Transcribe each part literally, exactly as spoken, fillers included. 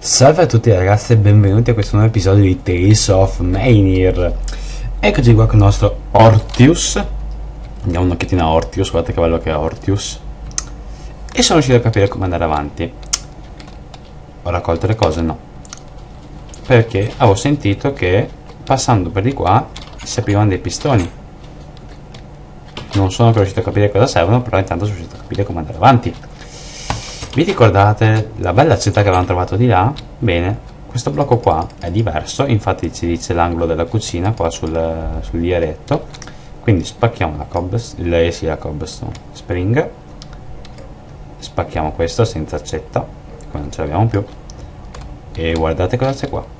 Salve a tutti ragazzi e benvenuti a questo nuovo episodio di Tales of Mainir. Eccoci qua con il nostro Hortius. Andiamo un'occhiatina a Hortius, guardate che bello che è Hortius. E sono riuscito a capire come andare avanti. Ho raccolto le cose? No. Perché avevo sentito che passando per di qua si aprivano dei pistoni. Non sono riuscito a capire cosa servono, però intanto sono riuscito a capire come andare avanti. Vi ricordate la bella città che avevamo trovato di là? Bene, questo blocco qua è diverso, infatti ci dice l'angolo della cucina qua sul, sul dialetto. Quindi spacchiamo la cobblestone, eh sì, la cobblestone spring, spacchiamo questo senza accetta, qua non ce l'abbiamo più, e guardate cosa c'è qua.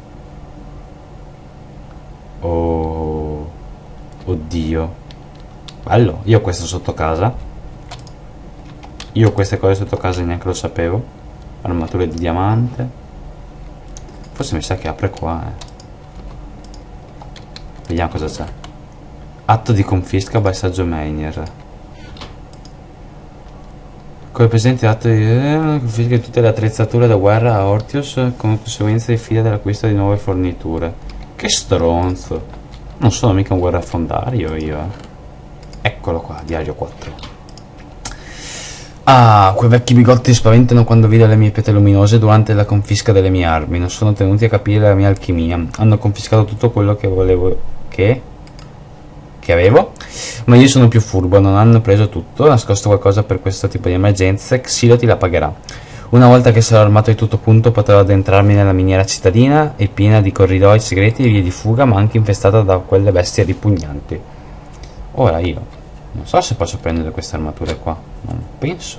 Oh, oddio, bello. Io ho questo sotto casa. Io queste cose sotto casa neanche lo sapevo. Armature di diamante. Forse mi sa che apre qua, eh. Vediamo cosa c'è. Atto di confisca, paesaggio Mainir. Come presente atto di eh, confisca di tutte le attrezzature da guerra a Hortius, come conseguenza di fila dell'acquisto di nuove forniture. Che stronzo. Non sono mica un guerrafondario io, eh. Eccolo qua, diario quattro. Ah, quei vecchi bigotti spaventano quando vedo le mie pietre luminose durante la confisca delle mie armi. Non sono tenuti a capire la mia alchimia. Hanno confiscato tutto quello che volevo. Che? Che avevo? Ma io sono più furbo. Non hanno preso tutto. Nascosto qualcosa per questo tipo di emergenze. Xilo ti la pagherà. Una volta che sarò armato di tutto punto, potrò addentrarmi nella miniera cittadina. È piena di corridoi segreti e vie di fuga, ma anche infestata da quelle bestie ripugnanti. Ora io non so se posso prendere queste armature qua. Non penso.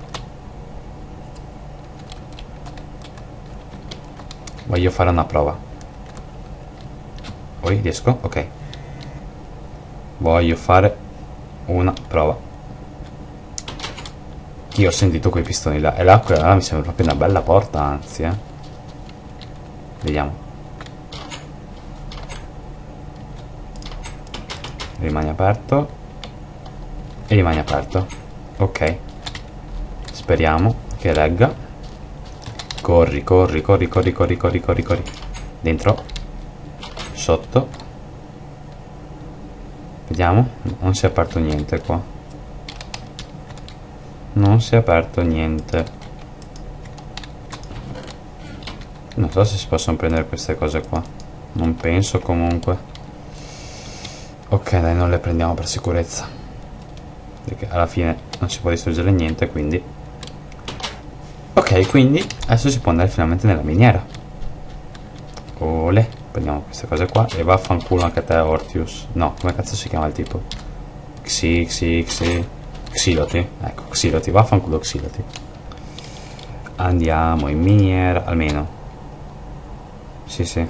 Voglio fare una prova. Poi riesco? Ok. Voglio fare una prova. Io ho sentito quei pistoni là. E là, quella là mi sembra proprio una bella porta, anzi, eh. Vediamo. Rimane aperto. E rimane aperto. Ok. Speriamo che regga. Corri, corri, corri, corri, corri, corri, corri, corri. Dentro. Sotto. Vediamo. Non si è aperto niente qua. Non si è aperto niente. Non so se si possono prendere queste cose qua. Non penso comunque. Ok, dai, non le prendiamo per sicurezza. Perché alla fine non si può distruggere niente, quindi ok, quindi adesso si può andare finalmente nella miniera. Ole, prendiamo queste cose qua e vaffanculo anche a te, Hortius. No, come cazzo si chiama il tipo? Xi, Xi, Xi Xiloti, ecco, Xiloti, vaffanculo Xiloti. Andiamo in miniera, almeno. Sì, sì.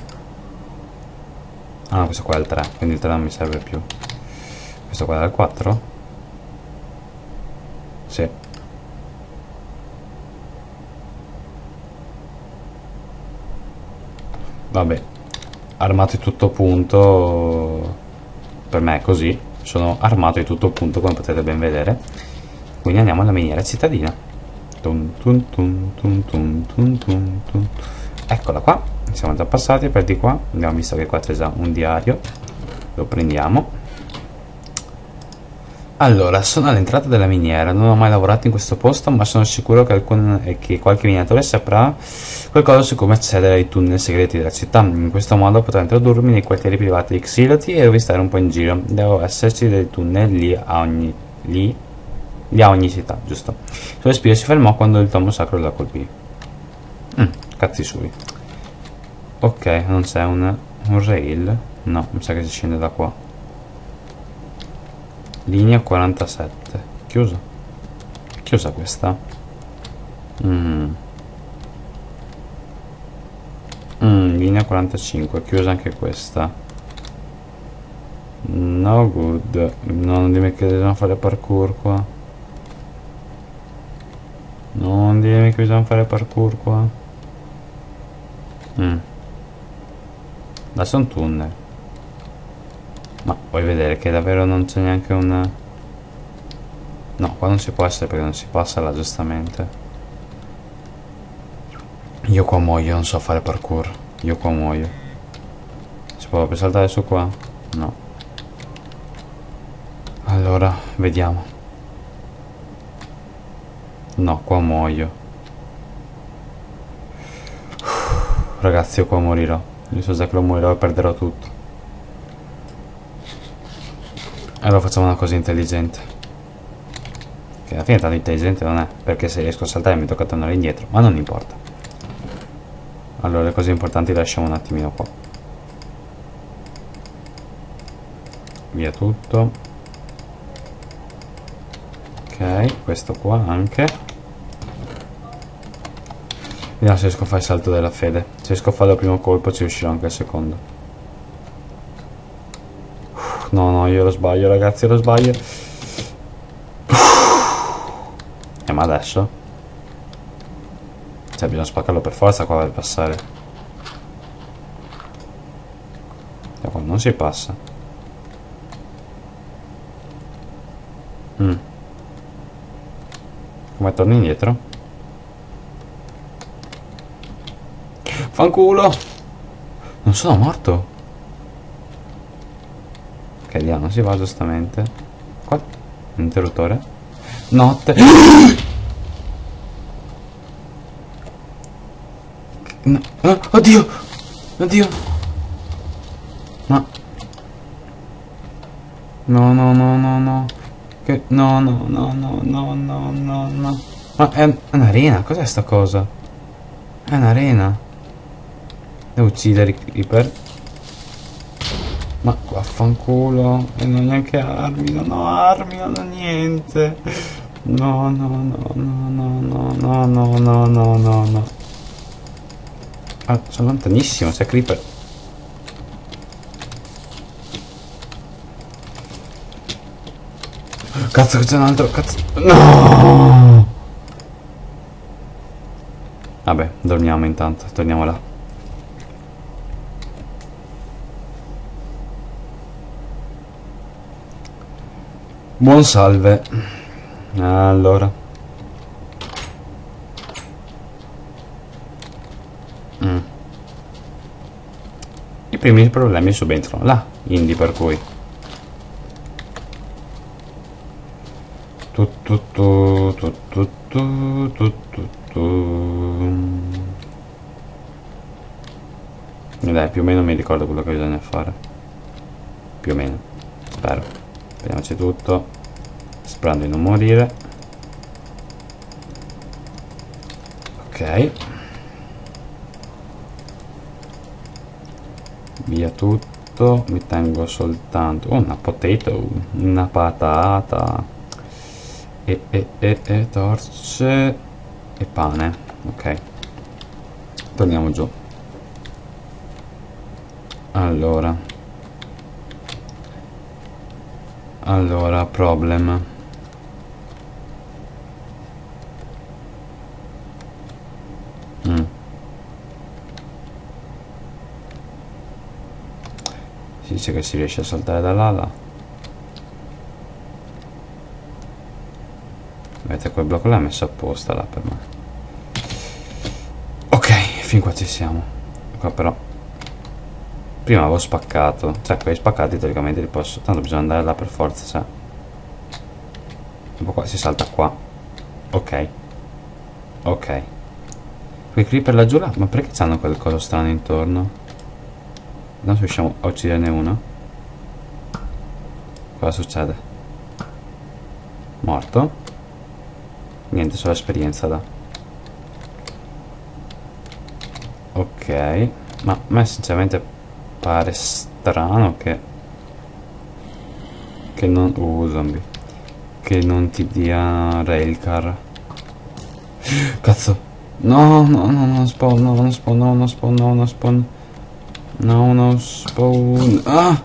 Ah no, questo qua è il tre, quindi il tre non mi serve più. Questo qua è il quattro? Sì. Vabbè, armato di tutto punto. Per me è così. Sono armato di tutto punto, come potete ben vedere. Quindi andiamo alla miniera cittadina. Tum, tum, tum, tum, tum, tum, tum, tum. Eccola qua. Siamo già passati per di qua. Abbiamo visto che qua c'è già un diario. Lo prendiamo. Allora, sono all'entrata della miniera, non ho mai lavorato in questo posto, ma sono sicuro che, alcun, che qualche minatore saprà qualcosa su come accedere ai tunnel segreti della città. In questo modo potrò introdurmi nei quartieri privati di Xiloti e rovistare un po' in giro. Devo esserci dei tunnel lì a ogni, lì, lì a ogni città, giusto? Il suo respiro si fermò quando il tomo sacro la colpì. Mm, cazzi suoi. Ok, non c'è un, un rail? No, mi sa che si scende da qua. Linea quarantasette. Chiusa. Chiusa questa. Mm. Mm, linea quarantacinque. Chiusa anche questa. No good. Non dimmi che bisogna fare parkour qua. Non dimmi che bisogna fare parkour qua. Mm. Adesso è un tunnel. Ma vuoi vedere che davvero non c'è neanche un... No, qua non si può essere perché non si passa là giustamente. Io qua muoio, non so fare parkour. Io qua muoio. Si può proprio saltare su qua? No. Allora, vediamo. No, qua muoio. Ragazzi, io qua morirò. Io so già che lo morirò e perderò tutto. Allora facciamo una cosa intelligente. Che alla fine tanto intelligente non è, perché se riesco a saltare mi tocca tornare indietro, ma non importa. Allora le cose importanti le lasciamo un attimino qua. Via tutto. Ok, questo qua anche. Vediamo se riesco a fare il salto della fede. Se riesco a farlo al primo colpo ci riuscirò anche al secondo. No, no, io lo sbaglio, ragazzi, io lo sbaglio. E ma adesso? Cioè, bisogna spaccarlo per forza qua per passare. Da qua non si passa. Mm. Come torni indietro? Fanculo! Non sono morto. Ok, di là non si va giustamente. Qua? Interruttore? Notte. No. Oh, oddio! Oddio! Ma... No, no, no, no, no. Che... No, no, no, no, no, no, no, no. Ma è un'arena? Cos'è sta cosa? È un'arena. Devo uccidere i creeper. Ma vaffanculo. E non ho neanche armi. Non ho armi, non ho niente. No, no, no, no, no, no, no, no, no, no, no, no. Ah, sono lontanissimo, c'è creeper. Cazzo che c'è un altro, cazzo. No! Vabbè, dormiamo intanto, torniamo là. Buon salve. Allora. Mm. I primi problemi subentrano là, quindi per cui. Tu tu tu tu tu tu tu tu tu. E dai, più o meno mi ricordo quello che bisogna fare. Più o meno. Spero. Vediamoci tutto. Sperando di non morire. Ok. Via tutto. Mi tengo soltanto una potato. Una patata. E, e, e, e torce. E pane. Ok. Torniamo giù. Allora. Allora, problem. Mm. Si dice che si riesce a saltare dall'ala. Vedete, quel blocco l'ha messo apposta là per me. Ok, fin qua ci siamo. Qua però prima avevo spaccato, cioè quei spaccati teoricamente li posso, tanto bisogna andare là per forza, cioè dopo qua si salta qua. Ok, ok, quei creeper laggiù là, ma perché c'hanno qualcosa strano intorno? Non se riusciamo a ucciderne uno. Cosa succede? Morto? Niente, solo esperienza da. Ok, ma a me sinceramente pare strano che che non uh, zombie che non ti dia railcar. Cazzo, no no no no spawn, no no spawn, no no spawn, no no spawn, no no spawn. Ah,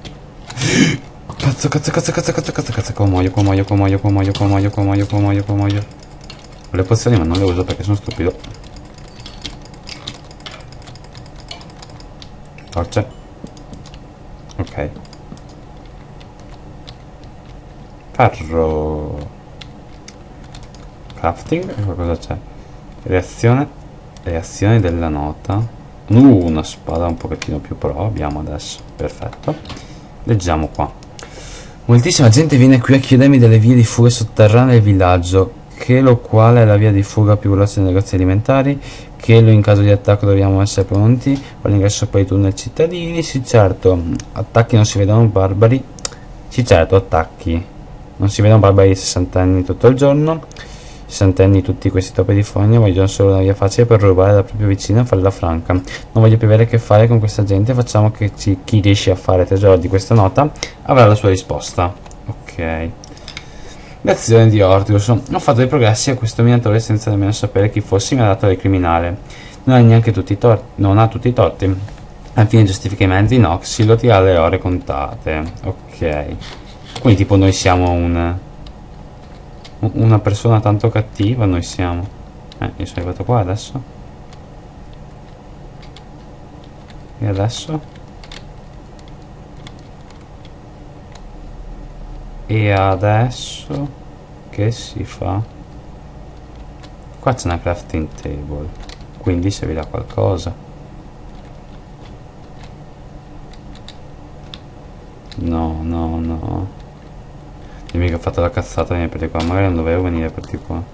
cazzo cazzo cazzo cazzo cazzo cazzo cazzo, qua muoio, qua muoio, qua muoio, qua muoio, qua muoio, qua muoio, qua muoio, qua muoio. Le pozioni ma non le uso perché sono stupido. Torce. Ok. Ferro. Crafting. E cosa c'è? Reazione. reazioni della nota. Uh, una spada un pochettino più pro abbiamo adesso, perfetto. Leggiamo qua. Moltissima gente viene qui a chiedermi delle vie di fuga sotterranee del villaggio, che lo quale è la via di fuga più veloce dei negozi alimentari, che lo in caso di attacco dobbiamo essere pronti, all'ingresso poi i tunnel cittadini. Sì certo, attacchi non si vedono barbari. Sì certo, attacchi non si vedono barbari di sessanta anni tutto il giorno. sessanta anni tutti questi topi di fogna vogliono solo una via facile per rubare da proprio vicino e farla franca. Non voglio più avere a che fare con questa gente, facciamo che ci, chi riesce a fare tesoro di questa nota avrà la sua risposta. Ok. L'azione di Ortius. Ho fatto dei progressi a questo minatore senza nemmeno sapere chi fossi, mi ha dato del criminale. Non ha neanche tutti i torti, non ha tutti i torti. Alla fine giustifica i mezzi, no, Xiloti ha le ore contate. Ok. Quindi tipo noi siamo un... una persona tanto cattiva noi siamo. Eh, io sono arrivato qua adesso. E adesso? E adesso che si fa? Qua c'è una crafting table, quindi servirà qualcosa. No, no, no. Dimmi che ho fatto la cazzata di venire per di qua. Magari non dovevo venire per di qua.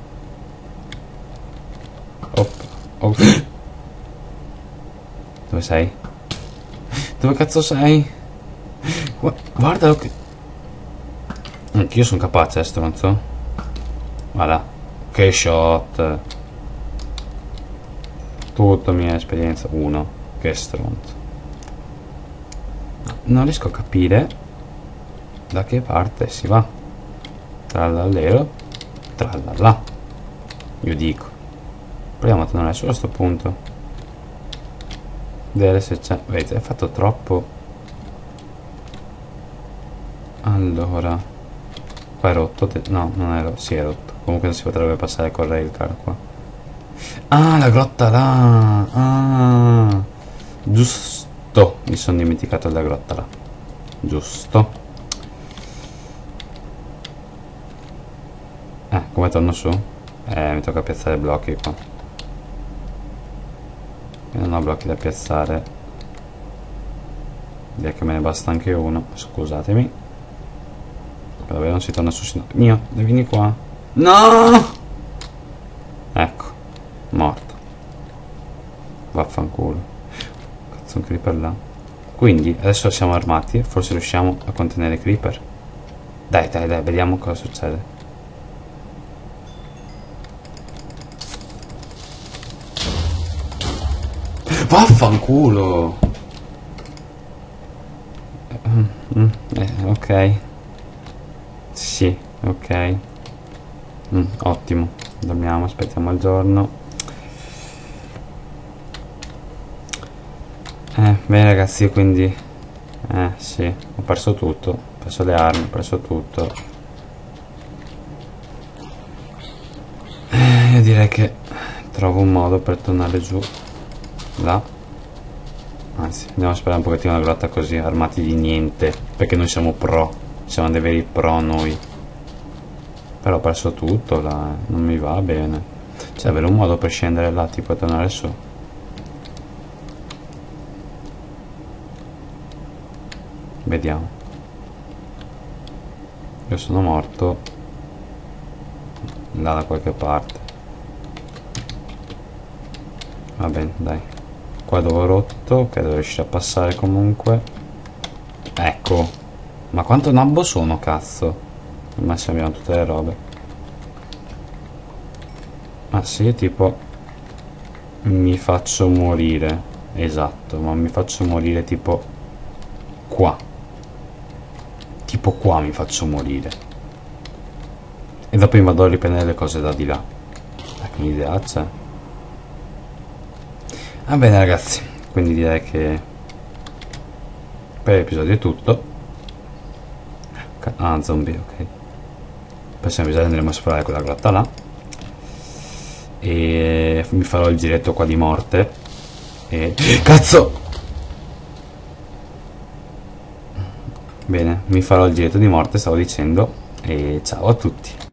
Op. Oh. Dove sei? Dove cazzo sei? Gu guardalo che... Anch'io sono capace, eh, stronzo. Guarda. Che shot. Tutta mia esperienza. Uno. Che stronzo. Non riesco a capire da che parte si va. Trallallero. Trallallà. Io dico. Proviamo a tornare su a sto punto. Vedere se c'è. Vedete, è fatto troppo. Allora. Qua è rotto. No, non è rotto. Si è rotto. Comunque non si potrebbe passare con railcar qua. Ah, la grotta là. Ah. Giusto. Mi sono dimenticato della grotta là. Giusto. Eh, come torno su? Eh, mi tocca piazzare blocchi qua. Io non ho blocchi da piazzare. Direi che me ne basta anche uno. Scusatemi. Vabbè, non si torna su. Mio, vieni qua. No! Ecco. Morto. Vaffanculo. Cazzo, un creeper là. Quindi, adesso siamo armati. Forse riusciamo a contenere i creeper. Dai, dai, dai, vediamo cosa succede. Vaffanculo. Mm, eh, ok. Sì, ok. Mm, ottimo. Dormiamo, aspettiamo il giorno. Eh, bene ragazzi, io quindi... Eh, sì, ho perso tutto. Ho perso le armi, ho perso tutto. Eh, io direi che trovo un modo per tornare giù. Là. Anzi, andiamo a sperare un pochettino la grotta così, armati di niente, perché noi siamo pro, siamo dei veri pro noi. Però ho perso tutto là, non mi va bene. C'è avere un modo per scendere là, tipo tornare su. Vediamo. Io sono morto là da qualche parte. Va bene, dai. Qua dove ho rotto, ok, devo riuscire a passare comunque. Ecco. Ma quanto nabbo sono, cazzo? Ma se abbiamo tutte le robe. Ma se io tipo mi faccio morire. Esatto, ma mi faccio morire tipo qua. Tipo qua mi faccio morire. E dopo mi vado a riprendere le cose da di là. Ecco, un'idea c'è. Va bene ragazzi, quindi direi che per l'episodio è tutto. Ah, zombie, ok. Il prossimo episodio andremo a esplorare quella grotta là e mi farò il giretto qua di morte e... Cazzo! Bene, mi farò il giretto di morte, stavo dicendo, e ciao a tutti.